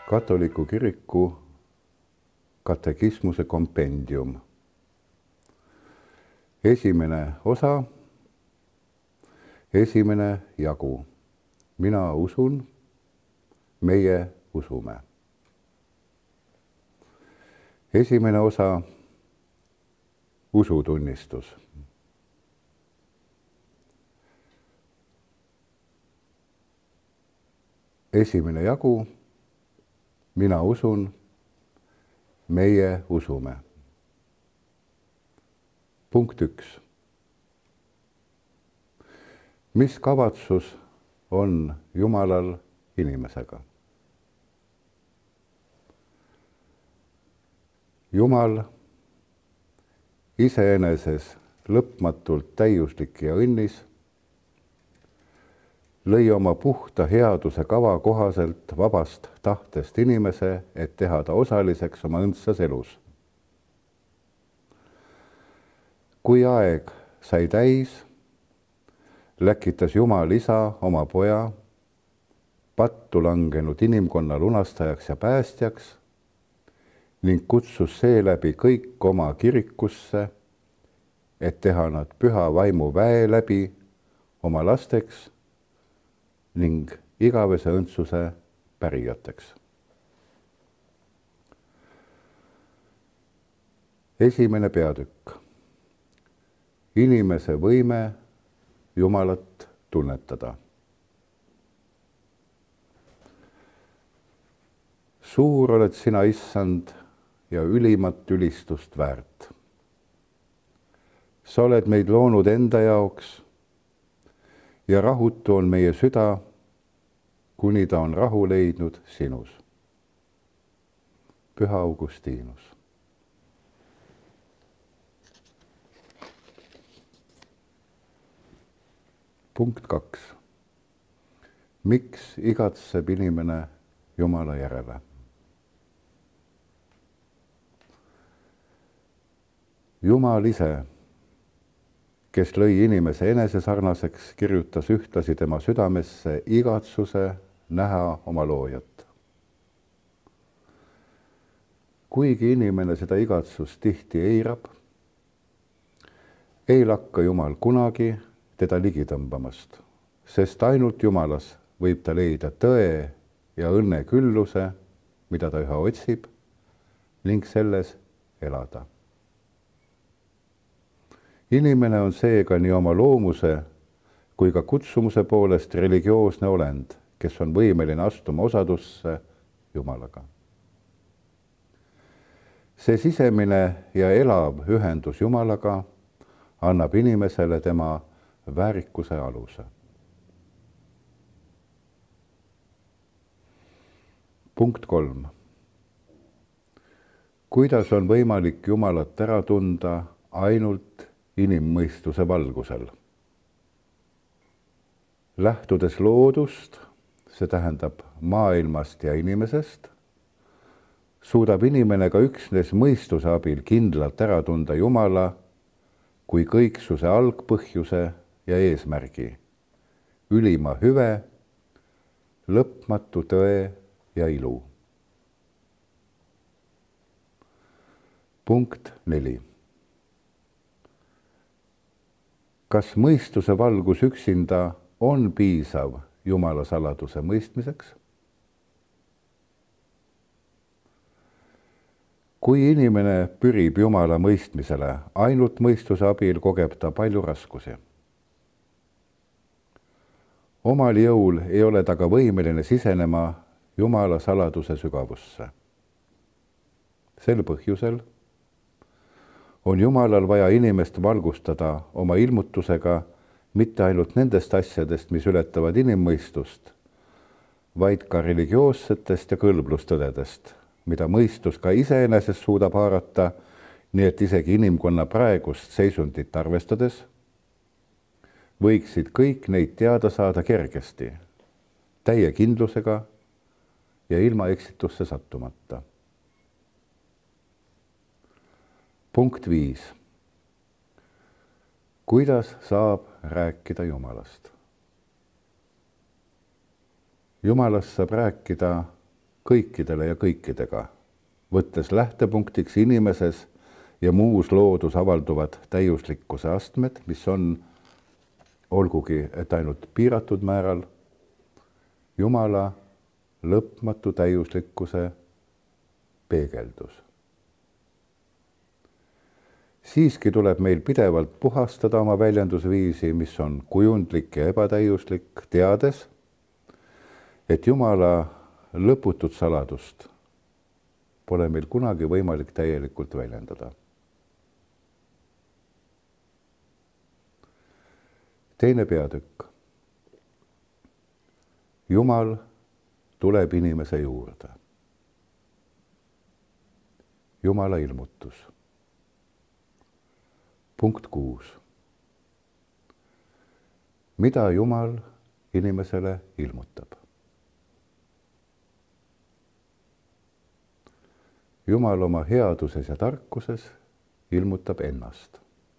Katoliku kiriku katekismuse kompendium. Esimene osa, esimene jagu. Mina usun, meie usume. Esimene osa, usutunnistus. Esimene jagu, mina usun, meie usume. Punkt 1. Mis kavatsus on Jumalal inimesega? Jumal, iseeneses lõpmatult täiuslik ja õnnis, lõi oma puhta headuse kava kohaselt vabast tahtest inimese, et teha ta osaliseks oma õndsas elus. Kui aeg sai täis, läkitas Jumal isa oma poja, pattu langenud inimkonna lunastajaks ja päästjaks ning kutsus seeläbi kõik oma kirikusse, et teha nad püha vaimu väe läbi oma lasteks ning igavese õndsuse pärijateks. Esimene peatükk. Inimese võime Jumalat tunnetada. Suur oled sina, issand, ja ülimat ülistust väärt. Sa oled meid loonud enda jaoks ja rahutu on meie süda, kuni ta on rahu leidnud sinus. Püha Augustinus. Punkt 2. Miks igatseb inimene Jumala järele? Jumal ise, kes lõi inimese enesesarnaseks, kirjutas ühtlasi tema südamesse igatsuse näha oma loojat. Kuigi inimene seda igatsust tihti eirab, ei lakka Jumal kunagi teda ligi tõmbamast, sest ainult Jumalas võib ta leida tõe ja õnne külluse, mida ta üha otsib, ning selles elada. Inimene on seega nii oma loomuse kui ka kutsumuse poolest religioosne olend, kes on võimeline astuma osadusse Jumalaga. See sisemine ja elav ühendus Jumalaga annab inimesele tema väärikuse aluse. Punkt 3. Kuidas on võimalik Jumalat ära tunda ainult inimmõistuse valgusel? Lähtudes loodust, see tähendab maailmast ja inimesest, suudab inimene ka üksnes mõistuse abil kindlalt ära tunda Jumala kui kõiksuse algpõhjuse ja eesmärgi, ülima hüve, lõpmatu tõe ja ilu. Punkt 4. Kas mõistuse valgus üksinda on piisav Jumala saladuse mõistmiseks? Kui inimene pürib Jumala mõistmisele, ainult mõistuse abil kogeb ta palju raskusi. Omal jõul ei ole ta ka võimeline sisenema Jumala saladuse sügavusse. Sel põhjusel on Jumalal vaja inimest valgustada oma ilmutusega mitte ainult nendest asjadest, mis ületavad inimmõistust, vaid ka religioossetest ja kõlblustõdedest, mida mõistus ka iseenesest suudab haarata, nii et isegi inimkonna praegust seisundit arvestades võiksid kõik neid teada saada kergesti, täie kindlusega ja ilma eksitusse sattumata. Punkt 5. Kuidas saab rääkida Jumalast? Jumalast saab rääkida kõikidele ja kõikidega, võttes lähtepunktiks inimeses ja muus loodus avalduvad täiuslikkuse astmed, mis on, olgugi et ainult piiratud määral, Jumala lõpmatu täiuslikkuse peegeldus. Siiski tuleb meil pidevalt puhastada oma väljendusviisi, mis on kujundlik ja ebatäiuslik, teades, et Jumala lõputut saladust pole meil kunagi võimalik täielikult väljendada. Teine peatükk. Jumal tuleb inimese juurde. Jumala ilmutus. Punkt 6. Mida Jumal inimesele ilmutab? Jumal oma headuses ja tarkuses ilmutab ennast.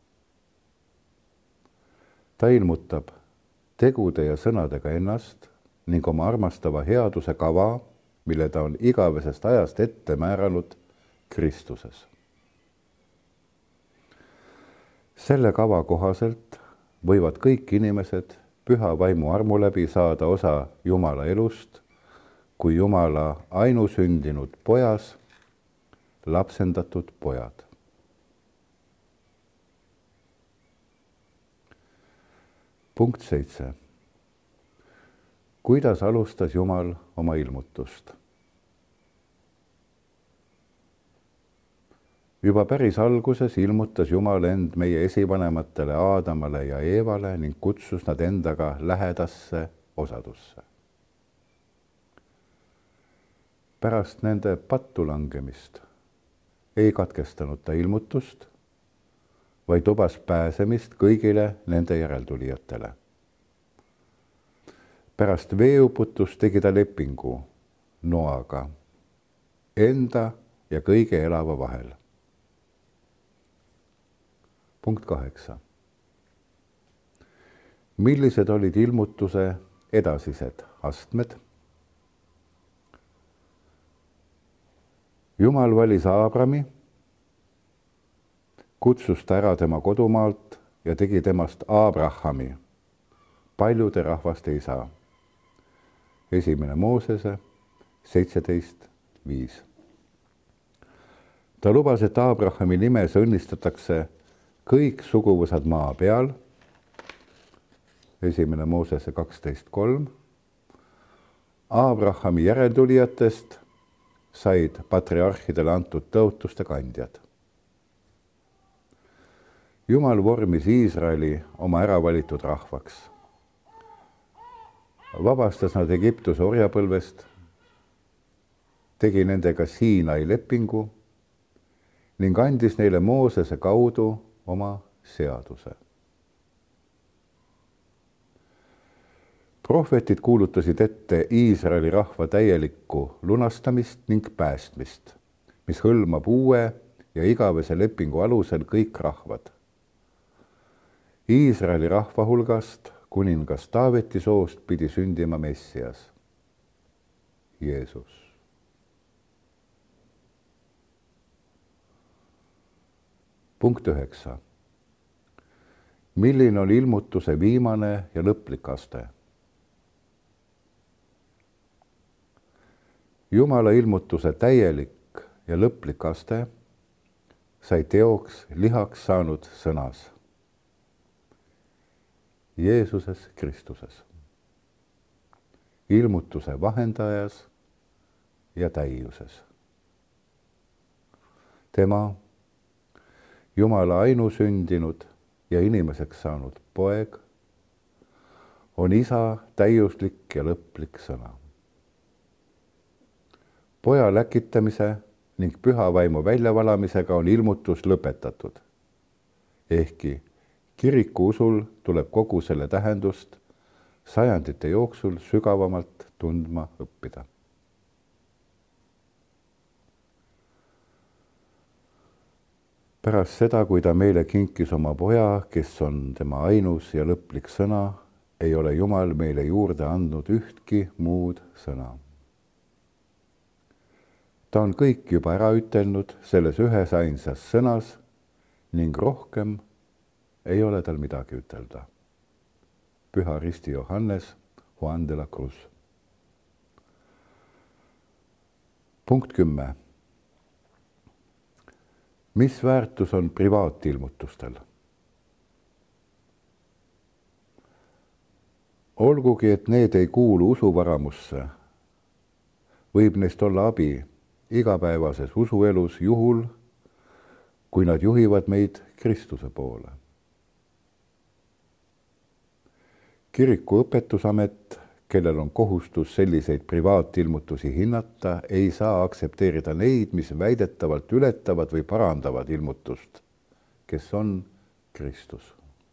Ta ilmutab tegude ja sõnadega ennast ning oma armastava headuse kava, mille ta on igavesest ajast ette määranud Kristuses. Selle kava kohaselt võivad kõik inimesed püha vaimu armu läbi saada osa Jumala elust, kui Jumala ainusündinud pojas lapsendatud pojad. Punkt 7. Kuidas alustas Jumal oma ilmutust? Juba päris alguses ilmutas Jumal end meie esivanematele Aadamale ja Eevale ning kutsus nad endaga lähedasse osadusse. Pärast nende pattu langemist ei katkestanud ta ilmutust, vaid lubas pääsemist kõigile nende järeltulijatele. Pärast veeuputust tegi ta lepingu Noaga, enda ja kõige elava vahel. Punkt 8. Millised olid ilmutuse edasised astmed? Jumal valis Aabrami, kutsus ta ära tema kodumaalt ja tegi temast Abrahami, paljude rahvaste isa. 1. Moosese 17.5. Ta lubas, et Abrahami nimes õnnistatakse kõik suguvõsad maa peal. 1. Moosese 12.3. Abrahami järeltulijatest said patriarhidele antud tõotuste kandjad. Jumal vormis Iisraeli oma äravalitud rahvaks. Vabastas nad Egiptuse orjapõlvest, tegi nendega Siinai lepingu ning andis neile Moosese kaudu oma seaduse. Prohvetid kuulutasid ette Iisraeli rahva täielikku lunastamist ning päästmist, mis hõlmab uue ja igavese lepingu alusel kõik rahvad. Iisraeli rahva hulgast kuningas Taaveti soost pidi sündima Messias, Jeesus. Punkt 9. Milline on ilmutuse viimane ja lõplik aste? Jumala ilmutuse täielik ja lõplik aste sai teoks lihaks saanud sõnas. Jeesuses Kristuses, ilmutuse vahendajas ja täiuses. Tema, Jumala ainusündinud ja inimeseks saanud poeg, on isa täiuslik ja lõplik sõna. Poja läkitamise ning püha vaimu väljavalamisega on ilmutus lõpetatud, ehkki kiriku usul tuleb kogu selle tähendust sajandite jooksul sügavamalt tundma õppida. Pärast seda, kui ta meile kinkis oma poja, kes on tema ainus ja lõplik sõna, ei ole Jumal meile juurde andnud ühtki muud sõna. ta on kõik juba ära ütelnud selles ühes ainsas sõnas ning rohkem ei ole tal midagi ütelda. Püha Risti Johannes, Juan de la Cruz. Punkt 10. Mis väärtus on privaatilmutustel? Olgugi, et need ei kuulu usuvaramusse, võib neist olla abi igapäevases usuelus juhul, kui nad juhivad meid Kristuse poole. Kiriku õpetusamet, kellel on kohustus selliseid privaatilmutusi hinnata, ei saa aktsepteerida neid, mis väidetavalt ületavad või parandavad ilmutust, kes on Kristus.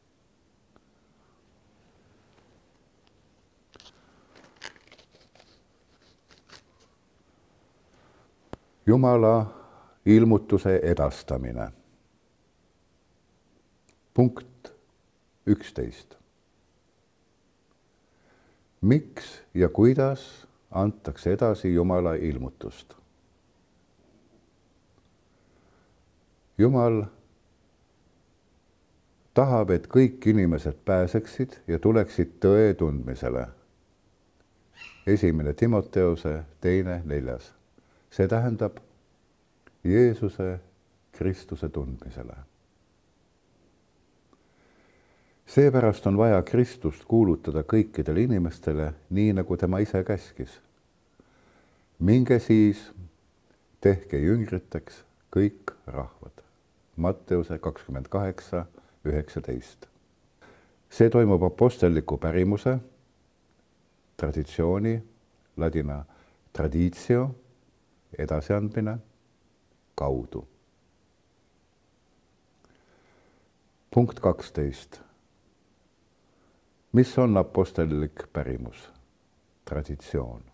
Jumala ilmutuse edastamine. Punkt 11. Miks ja kuidas antakse edasi Jumala ilmutust? Jumal tahab, et kõik inimesed pääseksid ja tuleksid tõe tundmisele. 1. Timoteuse 2:4. See tähendab Jeesuse Kristuse tundmisele. Seepärast on vaja Kristust kuulutada kõikidele inimestele, nii nagu tema ise käskis. Minge siis, tehke jüngriteks kõik rahvad. Matteuse 28:19. See toimub apostelliku pärimuse, traditsiooni, ladina traditio, edasiandmine kaudu. Punkt 12. Mis on apostellik pärimus? Traditsioon.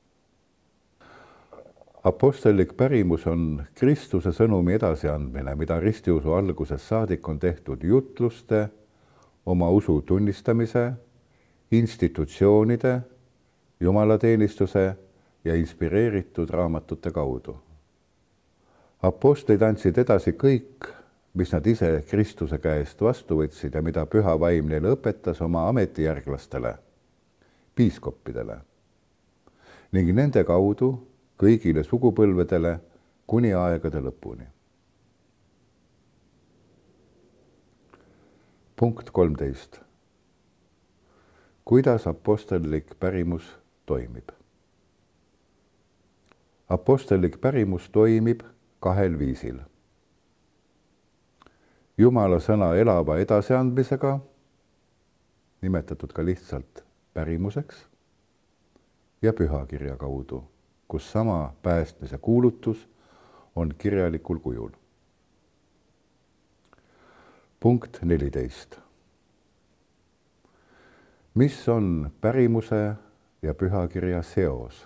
Apostellik pärimus on Kristuse sõnumi edasiandmine, mida ristiusu algusest saadik on tehtud jutluste, oma usu tunnistamise, institutsioonide, jumalateenistuse ja inspireeritud raamatute kaudu. Apostlid andsid edasi kõik, mis nad ise Kristuse käest vastu võtsid ja mida Püha Vaim neile õpetas oma ametijärglastele, piiskoppidele ning nende kaudu kõigile sugupõlvedele kuni aegade lõpuni. Punkt 13. Kuidas apostellik pärimus toimib? Apostellik pärimus toimib kahel viisil. Jumala sõna elava edasiandmisega, nimetatud ka lihtsalt pärimuseks, ja pühakirja kaudu, kus sama päästmise kuulutus on kirjalikul kujul. Punkt 14. Mis on pärimuse ja pühakirja seos?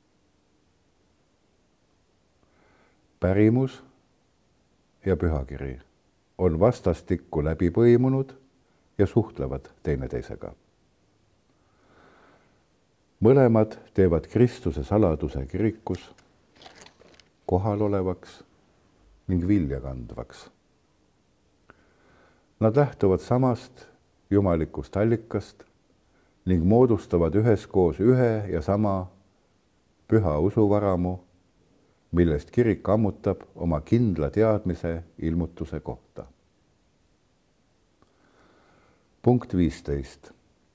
Pärimus ja pühakiri on vastastikku läbi põimunud ja suhtlevad teineteisega. Mõlemad teevad Kristuse saladuse kirikus kohalolevaks ning vilja kandvaks. Nad lähtuvad samast jumalikust allikast ning moodustavad üheskoos ühe ja sama püha usuvaramu, millest kirik ammutab oma kindla teadmise ilmutuse kohta. Punkt 15.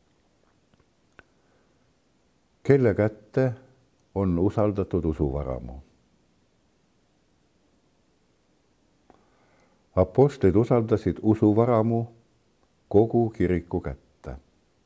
Kelle kätte on usaldatud usuvaramu? Apostlid usaldasid usuvaramu kogu kiriku kätte.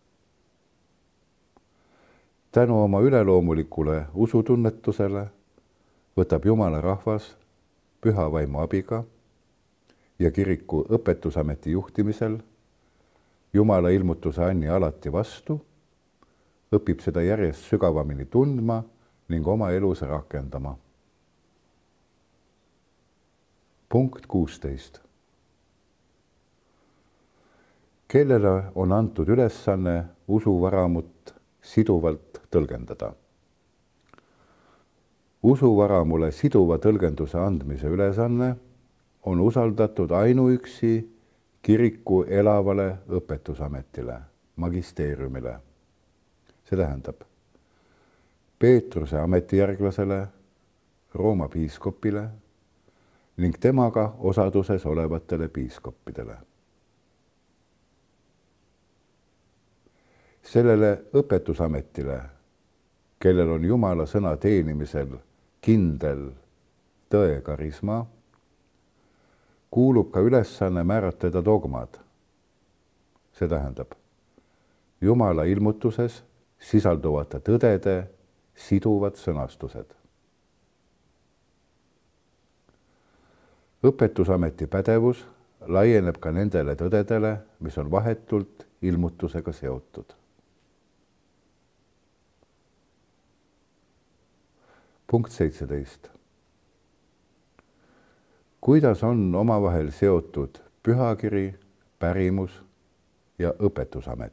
Tänu oma üleloomulikule usutunnetusele võtab Jumala rahvas Püha Vaimu abiga ja kiriku õpetusameti juhtimisel Jumala ilmutuse anni alati vastu, õpib seda järjest sügavamini tundma ning oma elus rakendama. Punkt 16. Kellele on antud ülesanne usuvaramut siduvalt tõlgendada? usuvaramule siduva tõlgenduse andmise ülesanne on usaldatud ainuüksi kiriku elavale õpetusametile, magisteeriumile. See tähendab Peetruse ametijärglasele, Rooma piiskopile ning temaga osaduses olevatele piiskoppidele. Sellele õpetusametile, kellel on Jumala sõna teenimisel kindel tõe karisma, kuulub ka ülesanne määratleda dogmad. See tähendab Jumala ilmutuses sisalduvate tõdede siduvad sõnastused. Õpetusameti pädevus laieneb ka nendele tõdedele, mis on vahetult ilmutusega seotud. Punkt 17. Kuidas on omavahel seotud pühakiri, pärimus ja õpetusamet?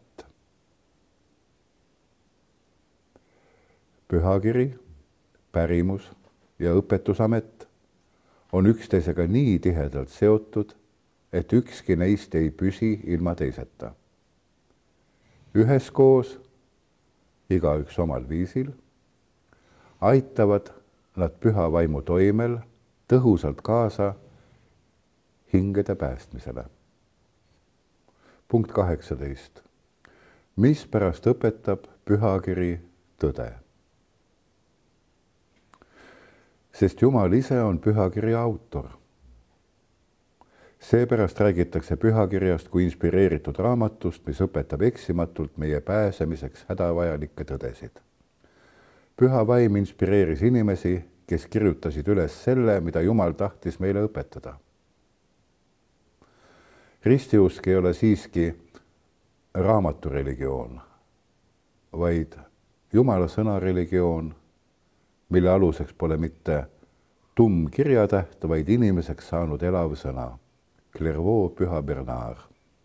Pühakiri, pärimus ja õpetusamet on üksteisega nii tihedalt seotud, et ükski neist ei püsi ilma teiseta. Üheskoos, igaüks omal viisil, aitavad nad püha vaimu toimel tõhusalt kaasa hingede päästmisele. Punkt 18. Mispärast õpetab pühakiri tõde? Sest Jumal ise on pühakirja autor. Seepärast räägitakse pühakirjast kui inspireeritud raamatust, mis õpetab eksimatult meie pääsemiseks hädavajalikke tõdesid. Püha vaim inspireeris inimesi, kes kirjutasid üles selle, mida Jumal tahtis meile õpetada. Ristiusk ei ole siiski raamatureligioon, vaid Jumala sõna religioon, mille aluseks pole mitte tumm kirjatäht, vaid inimeseks saanud elav sõna, Clairvaux Püha Bernard.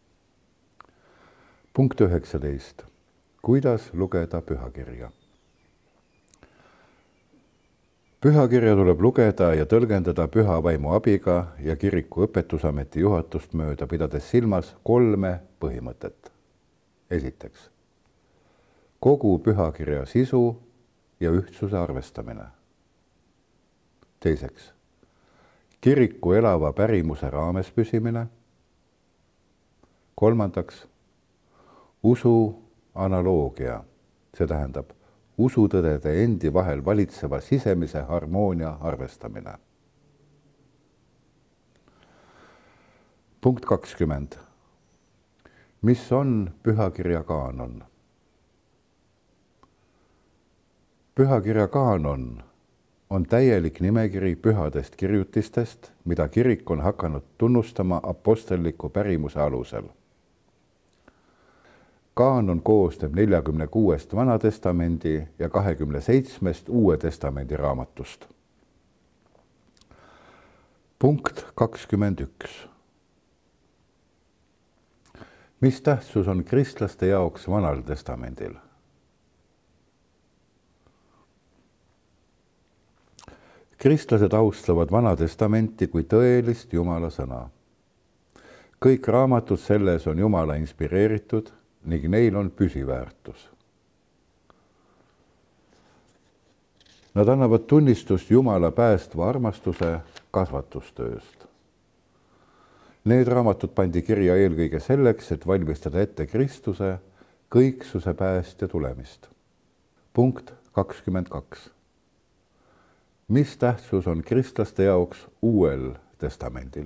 Punkt 19. Kuidas lugeda pühakirja? Pühakirja tuleb lugeda ja tõlgendada püha vaimu abiga ja kiriku õpetusameti juhatust mööda, pidades silmas 3 põhimõtet. Esiteks, kogu pühakirja sisu ja ühtsuse arvestamine. Teiseks, kiriku elava pärimuse raames püsimine. Kolmandaks, usu analoogia, see tähendab usutõdede endi vahel valitseva sisemise harmoonia arvestamine. Punkt 20. Mis on pühakirja kaanon? Pühakirja kaanon on täielik nimekiri pühadest kirjutistest, mida kirik on hakanud tunnustama apostelliku pärimuse alusel. Kaanon koosneb 46 Vanatestamendi ja 27 Uue Testamendi raamatust. Punkt 21. Mis tähtsus on kristlaste jaoks Vanal Testamendil? Kristlased austavad Vana Testamenti kui tõelist Jumala sõna. Kõik raamatud selles on Jumala inspireeritud ning neil on püsiväärtus. Nad annavad tunnistust Jumala päästva armastuse kasvatustööst. Need raamatud pandi kirja eelkõige selleks, et valmistada ette Kristuse kõiksuse päästja tulemist. Punkt 22. Mis tähtsus on kristlaste jaoks Uuel Testamendil?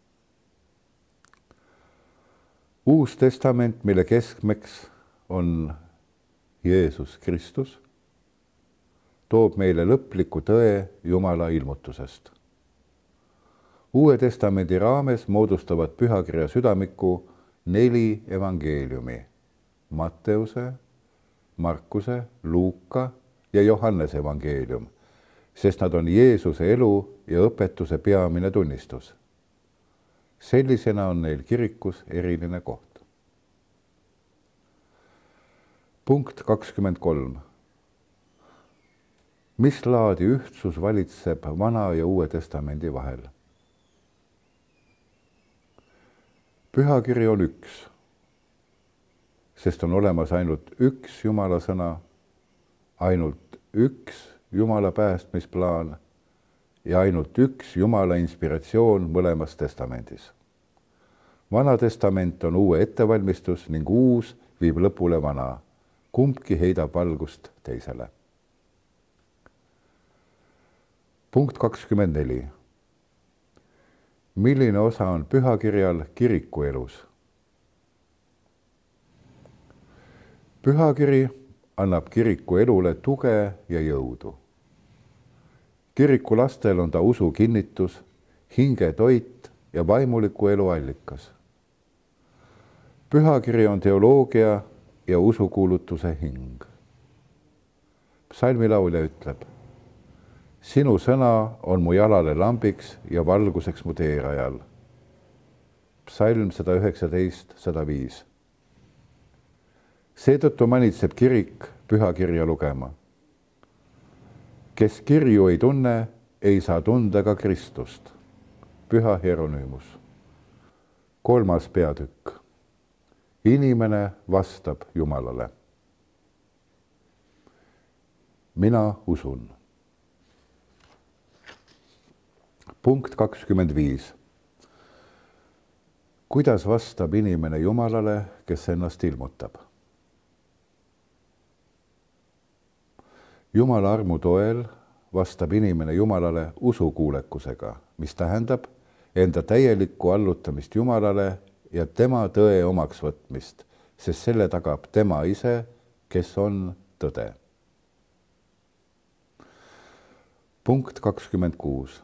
Uus testament, mille keskmeks on Jeesus Kristus, toob meile lõpliku tõe Jumala ilmutusest. Uue Testamendi raames moodustavad pühakirja südamiku 4 evangeeliumi: Matteuse, Markuse, Luuka ja Johannese evangeelium, sest nad on Jeesuse elu ja õpetuse peamine tunnistus. Sellisena on neil kirikus eriline koht. Punkt 23. mis laadi ühtsus valitseb Vana ja Uue Testamendi vahel? Pühakiri on üks, sest on olemas ainult üks Jumala sõna, ainult üks Jumala päästmisplaan ja ainult üks Jumala inspiratsioon mõlemas testamendis. Vana testament on uue ettevalmistus ning uus viib lõpule vana. Kumbki heidab valgust teisele. Punkt 24. Milline osa on pühakirjal kiriku elus? Pühakiri annab kiriku elule tuge ja jõudu. Kiriku lastel on ta usu kinnitus, hinge toit ja vaimuliku elu allikas. Pühakiri on teoloogia ja usukuulutuse hing. Psalmilaulja ütleb: sinu sõna on mu jalale lambiks ja valguseks mu teerajal. Psalm 119:105. Seetõttu manitseb kirik pühakirja lugema. Kes kirju ei tunne, ei saa tunda ka Kristust. Püha Hieronüümus. 3. peatükk. Inimene vastab Jumalale. Mina usun. Punkt 25. Kuidas vastab inimene Jumalale, kes ennast ilmutab? Jumala armu toel vastab inimene Jumalale usukuulekusega, mis tähendab enda täielikku allutamist Jumalale ja tema tõe omaks võtmist, sest selle tagab tema ise, kes on tõde. Punkt 26.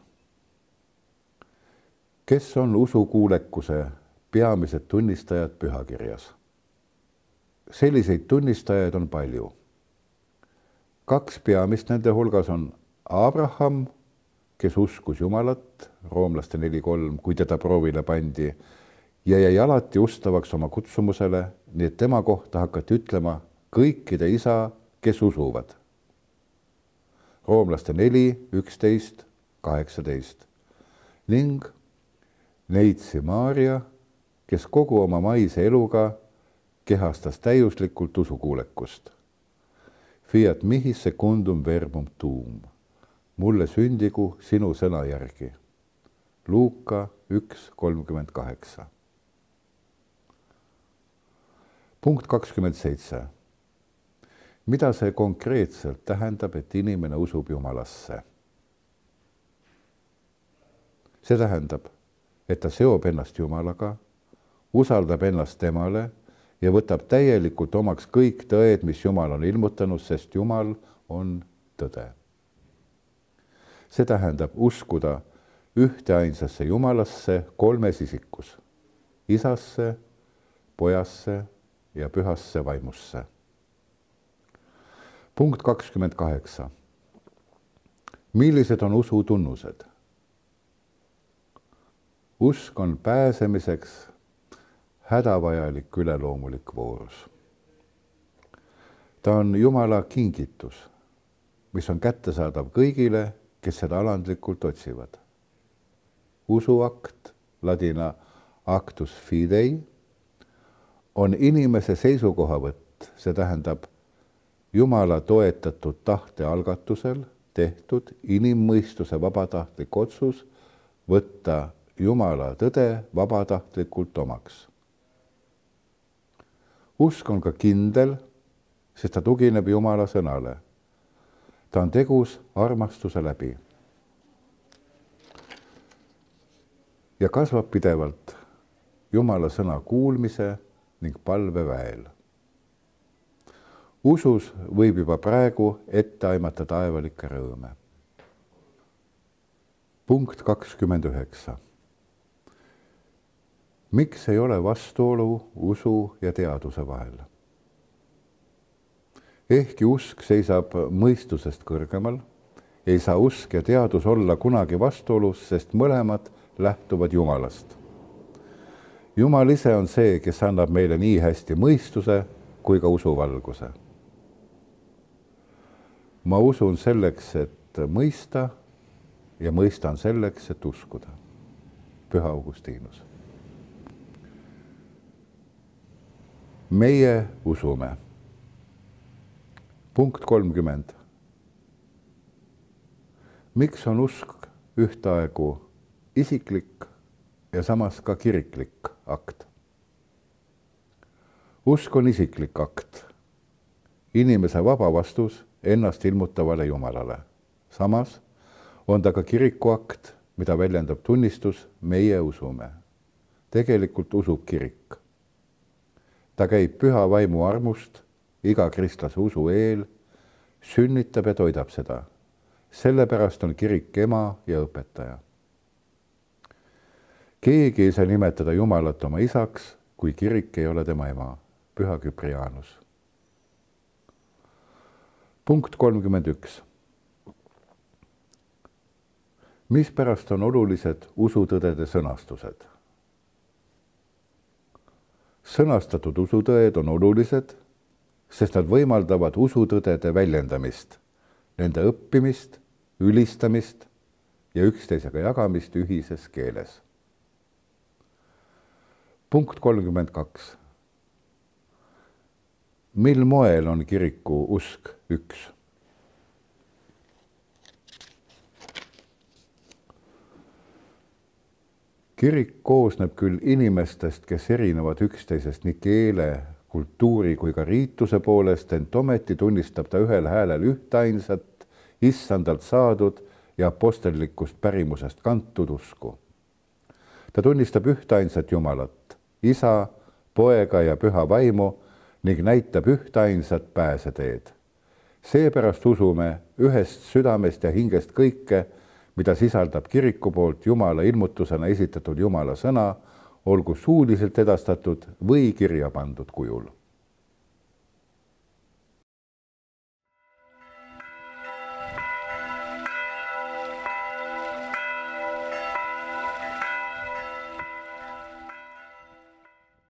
Kes on usukuulekuse peamised tunnistajad pühakirjas? Selliseid tunnistajaid on palju. 2 peamist nende hulgas on Abraham, kes uskus Jumalat, Roomlaste 4:3, kui teda proovile pandi, ja jäi alati ustavaks oma kutsumusele, nii et tema kohta hakati ütlema kõikide isa, kes usuvad. Roomlaste 4:11-18 ning Neitsi Maarja, kes kogu oma maise eluga kehastas täiuslikult usukuulekust. Fiat mihi secundum verbum tuum. Mulle sündigu sinu sõna järgi. Luuka 1:38. Punkt 27. Mida see konkreetselt tähendab, et inimene usub Jumalasse? See tähendab, et ta seob ennast Jumalaga, usaldab ennast temale ja võtab täielikult omaks kõik tõed, mis Jumal on ilmutanud, sest Jumal on tõde. See tähendab uskuda ühteainsasse Jumalasse 3 isikus, isasse, pojasse ja pühasse vaimusse. Punkt 28. Millised on usu tunnused? Usk on pääsemiseks hädavajalik üleloomulik voorus. Ta on Jumala kingitus, mis on kättesaadav kõigile, kes seda alandlikult otsivad. Usuakt, ladina actus fidei, on inimese seisukohavõtt, see tähendab Jumala toetatud tahte algatusel tehtud inimmõistuse vabatahtlik otsus võtta Jumala tõde vabatahtlikult omaks. Usk on ka kindel, sest ta tugineb Jumala sõnale. Ta on tegus armastuse läbi ja kasvab pidevalt Jumala sõna kuulmise ning palve väel. Usus võib juba praegu ette aimata taevalikke rõõme. Punkt 29. Miks ei ole vastuolu usu ja teaduse vahel? Ehkki usk seisab mõistusest kõrgemal, ei saa usk ja teadus olla kunagi vastuolus, sest mõlemad lähtuvad Jumalast. Jumal ise on see, kes annab meile nii hästi mõistuse kui ka usuvalguse. ma usun selleks, et mõista ja mõistan selleks, et uskuda. Püha Augustinus. Meie usume. Punkt 30. Miks on usk ühtaegu isiklik ja samas ka kiriklik akt? Usk on isiklik akt, inimese vaba vastus ennast ilmutavale Jumalale. Samas on ta ka kirikuakt, mida väljendab tunnistus, meie usume. Tegelikult usub kirik. Ta käib püha vaimu armust iga kristlase usu eel, sünnitab ja toidab seda. Sellepärast on kirik ema ja õpetaja. Keegi ei saa nimetada Jumalat oma isaks, kui kirik ei ole tema ema. Püha Küprianus. Punkt 31. Mispärast on olulised usutõdede sõnastused? Sõnastatud usutõed on olulised, sest nad võimaldavad usutõdede väljendamist, nende õppimist, ülistamist ja üksteisega jagamist ühises keeles. Punkt 32. Mil moel on kiriku usk üks? Kirik koosneb küll inimestest, kes erinevad üksteisest nii keele, kultuuri kui ka riituse poolest, ent ometi tunnistab ta ühel häälel ühtainsat, issandalt saadud ja apostellikust pärimusest kantud usku. Ta tunnistab ühtainsat Jumalat, Isa, Poega ja Püha Vaimu ning näitab ühtainsat pääseteed. Seepärast usume ühest südamest ja hingest kõike, mida sisaldab kiriku poolt Jumala ilmutusena esitatud Jumala sõna, olgu suuliselt edastatud või kirja pandud kujul.